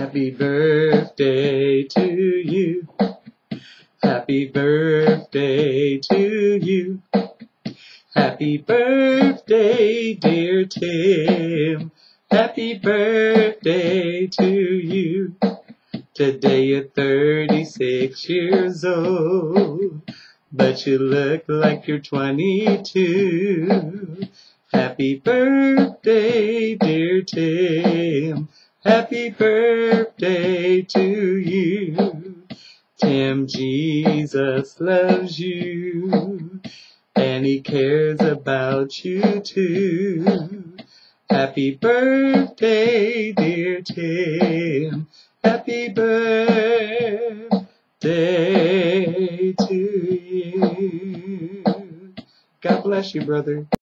Happy birthday to you. Happy birthday to you. Happy birthday, dear Tim. Happy birthday to you. Today you're 36 years old, but you look like you're 22. Happy birthday, dear Tim. Happy birthday to you. Tim, Jesus loves you, and he cares about you too. Happy birthday, dear Tim. Happy birthday to you. God bless you, brother.